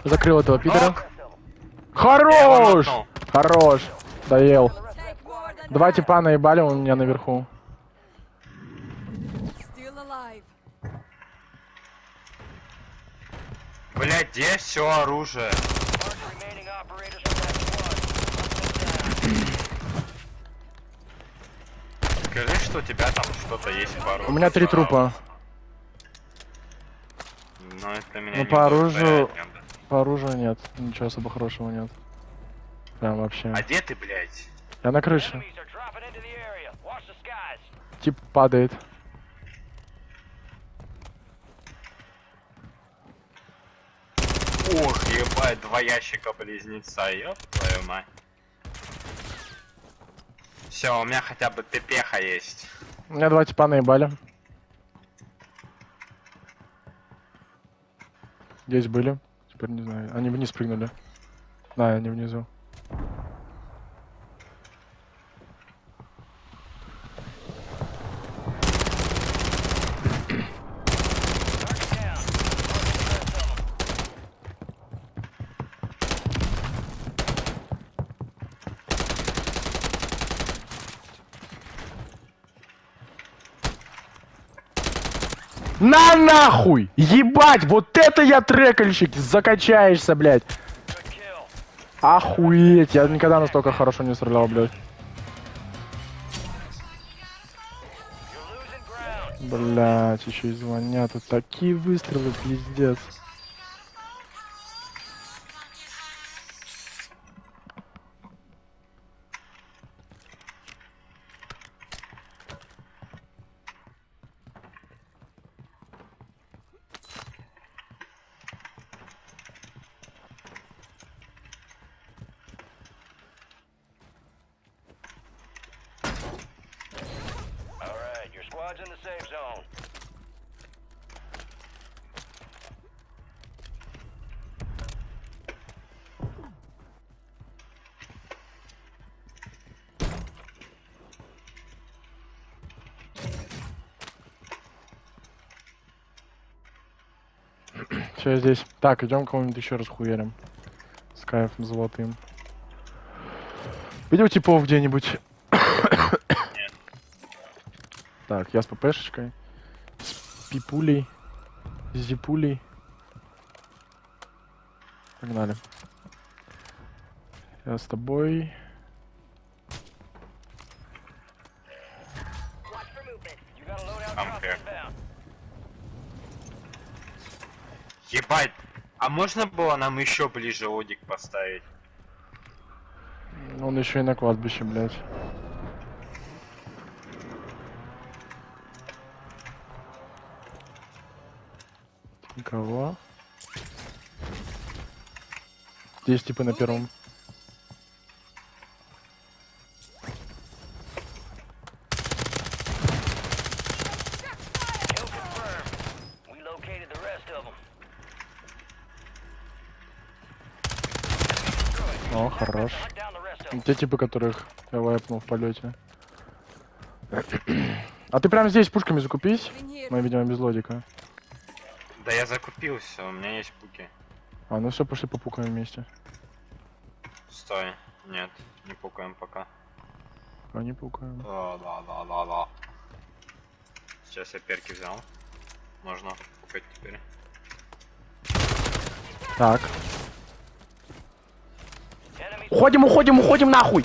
Закрыл этого пидора. Хорош! Хорош! Доел. Два типа наебали, он у меня наверху. Блять, где все оружие? Скажи, что у тебя там что-то есть по оружию. У меня 3 трупа. Но это меня Ну не по оружию... удовлетворяет. По оружию нет. Ничего особо хорошего нет. Прям вообще. А где ты, блять? Я на крыше. Тип падает. Ох, ебать, 2 ящика близнеца, ёб твою мать. Все, у меня хотя бы пепеха есть. У меня 2 типа наебали. Здесь были. Теперь не знаю. Они вниз прыгнули. Да, они внизу. На нахуй! Ебать! Вот это я трекальщик! Закачаешься, блядь! Охуеть! Я никогда настолько хорошо не стрелял, блядь. Блядь, еще и звонят. Тут такие выстрелы, пиздец. Squad's in the safe zone. Все здесь. Так, идем кого-нибудь еще раз хуярим. С кайфом золотым. Видел типов где-нибудь? Нет. Так, я с ППшечкой. С пипулей. С зипулей. Погнали. Я с тобой. Ебать, а можно было нам еще ближе одик поставить? Он еще и на кладбище, блядь. Никого. Здесь типа на первом. О, хорош. Те типы, которых я вайпнул в полете. А ты прямо здесь пушками закупись. Мы, видимо, без лодика. Да я закупился, у меня есть пуки. А, ну все, пошли попукаем вместе. Стой, нет, не пукаем пока. А не пукаем. Да. Сейчас я перки взял. Можно пукать теперь. Так. Уходим нахуй!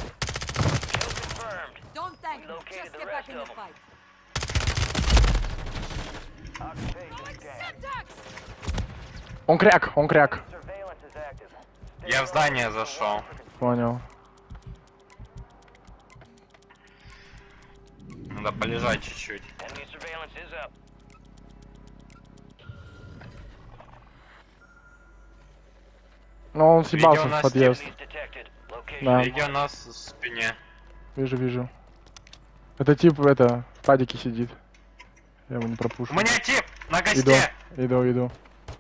Он кряк. Я в здание зашел. Понял. Надо полежать чуть-чуть. Но он съебался в подъезд. Да. Видео у нас в спине. Вижу. Это тип в падике сидит. Я его не пропушу. У меня тип на госте. Иду.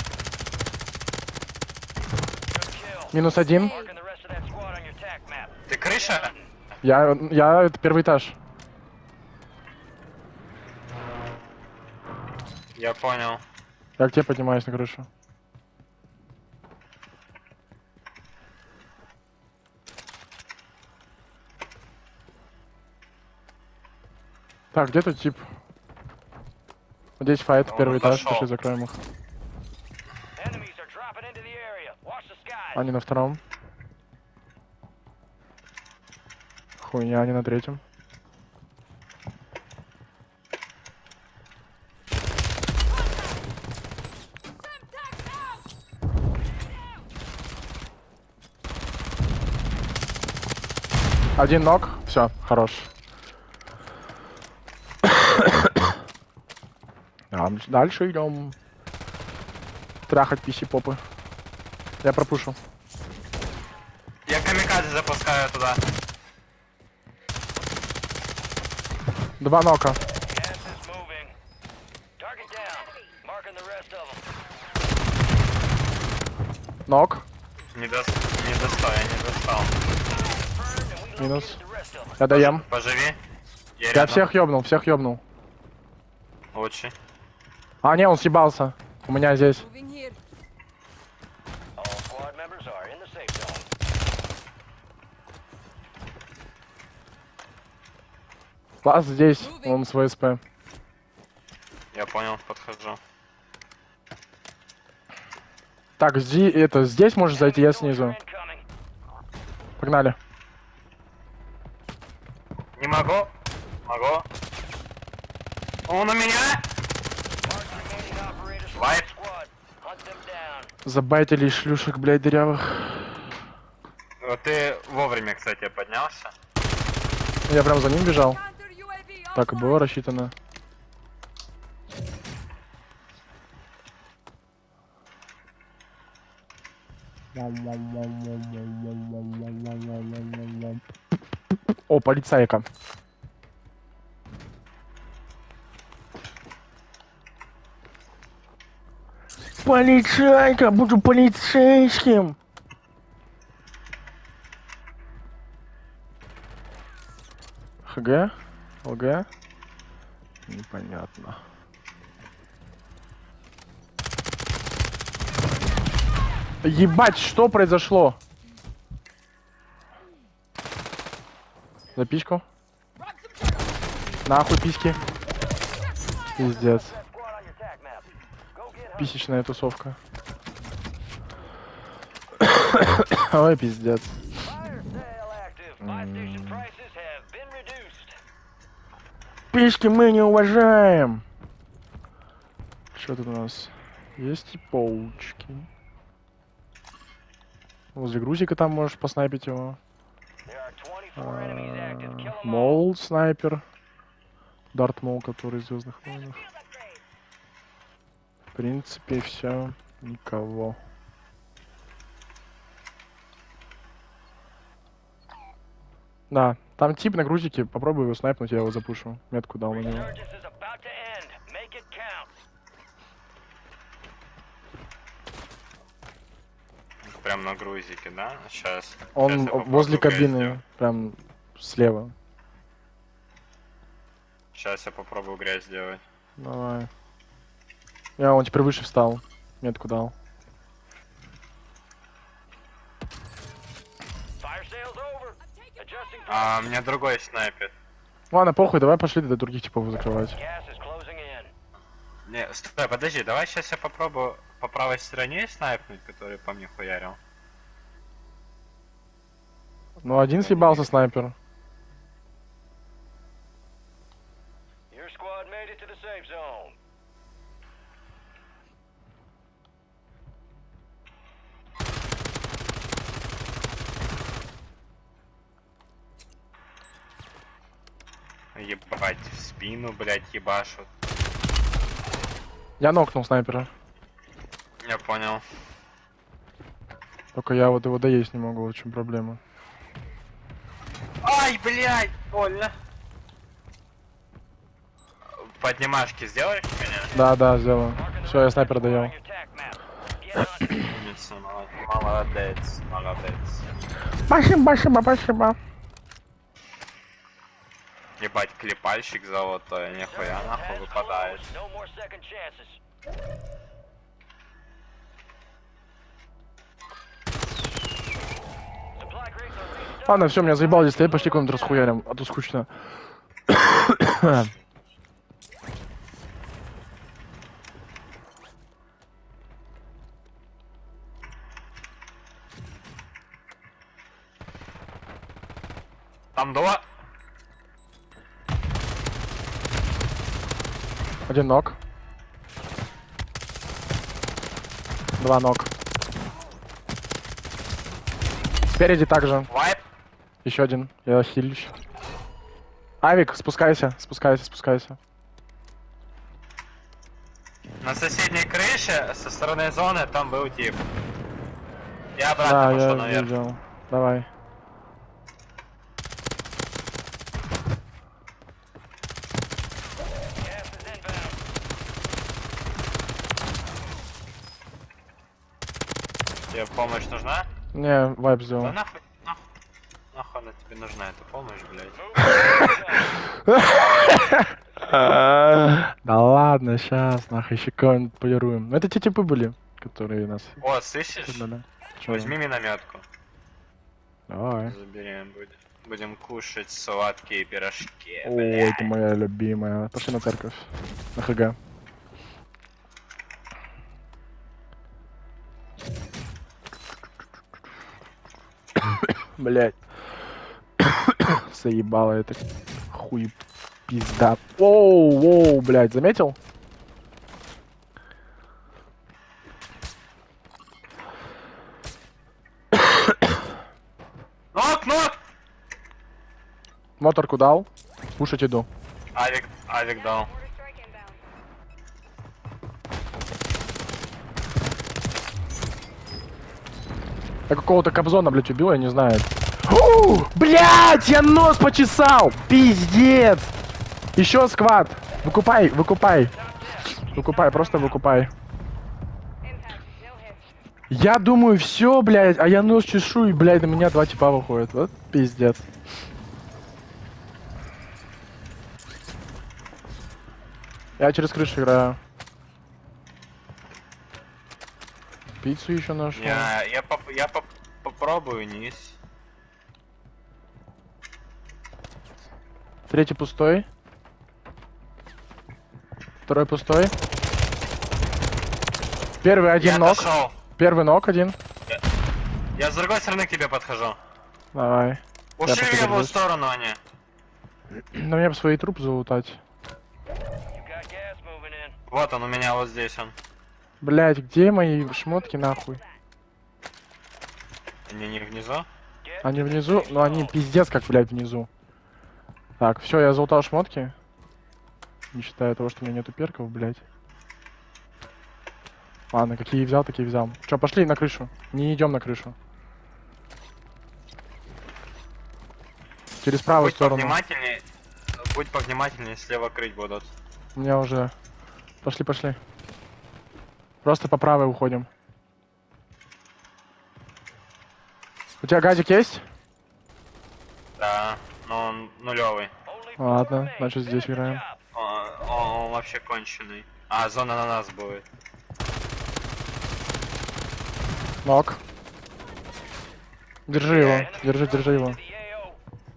-1. Ты крыша? Я это первый этаж. Я понял. Я к тебе поднимаюсь на крышу. Так, где тут тип? Вот здесь файт, Он первый этаж, зашел. пошли закроем их. Enemies are dropping into the area. Watch the skies. Они на втором. Хуйня, они на третьем. Один ног, все, хорош. Дальше идем. Трахать писи-попы. Я пропушу. Я камикадзе запускаю туда. Два нока. Gas is moving. Target down. Marking the rest of them. Нок. Не достал, я не достал. Confirmed, and we Минус. located the rest of them. Я доем. Поживи. Я Я рядом. всех ёбнул. Очень. А, не, он съебался. У меня здесь. Moving here. All squad members are in the safe zone. Вас здесь, он с ВСП. Я понял, подхожу. Так, здесь можешь зайти, я снизу. Incoming. Погнали. Не могу. Могу. Он у меня. Mark remaining operators from Life. the squad. Hunt them down. Забайтили шлюшек, блядь, дырявых. Вот ты вовремя, кстати, поднялся. Я прям за ним бежал. Counter UAV Так и было рассчитано. О, полицайка. Полицайка, буду полицейским. ХГ? ЛГ? Непонятно. Ебать, что произошло? За письку? Нахуй письки. Пиздец. That squad on your tac map. Go get hunting. Писечная тусовка. Ой, пиздец. Fire sale active. Buy station prices have been reduced. Письки мы не уважаем. Что тут у нас? Есть и паучки. Возле грузика там можешь поснайпить его. There are 24 enemies active. Kill them all. Мол, снайпер. Дарт Мол, который из Звездных войн. В принципе, все. Никого. Да, там тип на грузике. Попробую его снайпнуть, я его запушу. Метку дал на него. Resurgence is about to end. Make it count. Прям на грузике, да? Сейчас. Он возле кабины, прям слева. Сейчас я попробую грязь сделать. Давай. Он теперь выше встал. Метку дал. Fire sale's over. Adjusting. А, у меня другой снайпер. Ладно, похуй, давай пошли до других типов закрывать. Gas is closing in. Не, стой, подожди, давай сейчас я попробую по правой стороне снайпнуть, который по мне хуярил. Ну, один съебался снайпер. Your squad made it to the safe zone. Ебать, в спину, блядь, ебашут. Я нокнул снайпера. Я понял. Только я вот его доесть не могу, в чем проблема. Ай, блядь, больно. Поднимашки сделаешь меня? Да, сделаю. Все, я снайпера доел. On your tac map. Get hunting. Умница, молодец, молодец. Спасибо. Ебать, клепальщик золотой, нихуя нахуй Has выпадает. closed. No more second chances. Supply crates are restocked. Ладно, все, меня заебал здесь стоять, пошли куда-нибудь расхуярим, а то скучно. Там два. Один ног. Два ног. Спереди также. Вайп. Еще один. Я хилюсь. Авик, спускайся, спускайся, спускайся. На соседней крыше, со стороны зоны, там был тип. Я Да, обратно пошел я наверх. видел. Давай. Gas is inbound. Тебе помощь нужна? Не, вайп Да сделал. нахуй, нахуй. Нахуй она тебе нужна, эта помощь, блядь. Да ладно, сейчас нахуй еще кого-нибудь полируем. Ну это те типы были, которые нас... О, слышишь? Да-да. Чё? Возьми минометку. Давай. Заберем, будем кушать сладкие пирожки. Ой, блядь. это моя любимая. Пошли на церковь. На ХГ. Блять. Заебало это. Хуй пизда. Воу, воу, блять, заметил? Нок! Моторку дал. Кушать иду. Авик дал. Я какого-то кобзона, блять, убил, я не знаю. Блять, я нос почесал! Пиздец! Еще сквад! Выкупай, выкупай! Выкупай, просто выкупай. Я думаю, все, блядь, а я нос чешу, и, блядь, на меня два типа выходят. Вот пиздец. Я через крышу играю. Пиццу еще нашел. Я попробую низ. Третий пустой. Второй пустой. Первый один Я ног. отошел. Первый ног один. Я с другой стороны к тебе подхожу. Давай. Ушли пока в левую держусь. сторону они. На мне бы свои трупы залутать. You got gas moving in. Вот он у меня, вот здесь он. Блять, где мои шмотки нахуй? Они не внизу? Get Они to the внизу, safe но они zone. пиздец как, блядь, внизу. Так, все, я залутал шмотки. Не считая того, что у меня нету перков, блядь. Ладно, какие взял, такие взял. Че, пошли на крышу. Не идем на крышу. Через правую Будь сторону. повнимательнее. Будь повнимательнее, слева крыть будут. У меня уже... Пошли, пошли. Просто по правой уходим. У тебя газик есть? Да, но он нулевый. Only Ладно, four remain. значит здесь Finish the играем. job. Он вообще конченый. А, зона на нас будет. Нок. Держи его, держи, держи его. To the AO.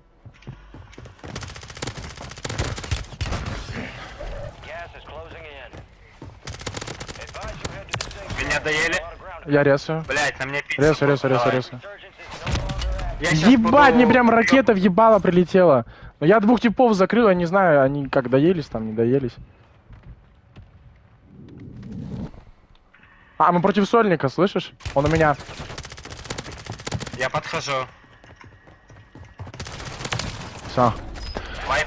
Gas is closing in. Advise you head to the safe zone. Меня доели? A lot of ground Я резаю. Блять, на мне пицца. Резаю, резаю, Давай. резаю, резаю. Insurgents is no longer active. Я щас Ебать, буду- мне прям ракета въебала прилетела. Но я двух типов закрыл, я не знаю, они как доелись там, не доелись. А, мы против сольника, слышишь? Он у меня. Я подхожу. Все. Вайп.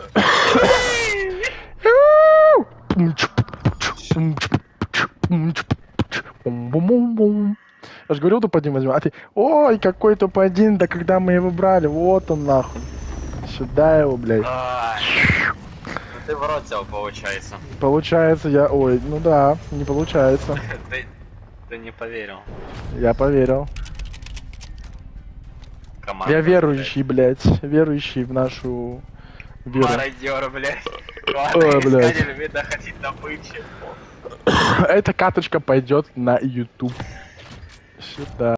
Я же говорил, топ-1 возьмем, а ты... Ой, какой топ-1, да когда мы его брали, вот он нахуй. Сюда его, блядь. Ай. Ну ты в рот взял, получается. Получается, я... Ой, ну да, не получается. Ты не поверил. Я поверил. Команда, Я верующий, блядь. Верующий в нашу веру. Мародер, блядь. Ой, Ладно, блядь. искатель, видно, хотит добычи. Эта каточка пойдет на YouTube. Сюда.